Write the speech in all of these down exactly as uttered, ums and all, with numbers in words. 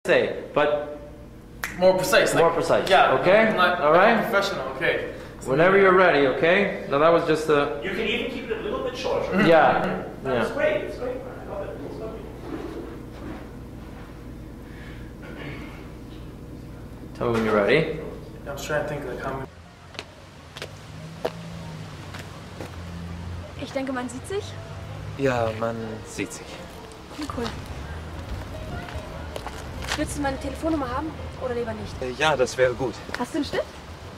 say, but more precise. more like, precise. Yeah. Okay. Not, All right. Professional. Okay. Whenever you're ready. Okay. Now that was just a. You can even keep it a little bit shorter. Yeah. That's Yeah. great. It's great. I love it. It's lovely. Tell me when you're ready. I'm just trying to think like how many. Ich denke, man sieht sich. Ja, man sieht sich. Cool. Willst du meine Telefonnummer haben oder lieber nicht? Äh, Ja, das wäre gut. Hast du einen Stift?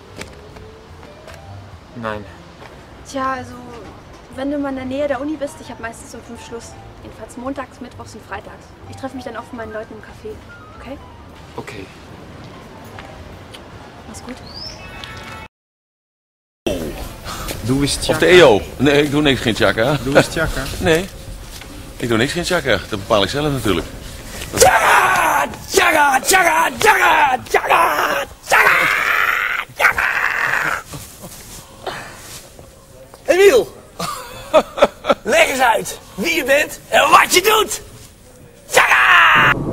Nein. Tja, also wenn du mal in der Nähe der Uni bist, ich habe meistens um fünf Schluss. Jedenfalls montags, mittwochs und freitags. Ich treffe mich dann oft mit meinen Leuten im Café. Okay? Okay. Mach's gut. Doe eens Of tjaka. de E O. Nee, ik doe niks geen tjaka. Doe eens tjaka. Nee, ik doe niks geen tjaka. Dat bepaal ik zelf natuurlijk. Tjaka! Tjaka! Tjaka! Tjaka! Tjaka! Tjaka! Tjaka! Emiel! Leg eens uit wie je bent en wat je doet! Tjaka!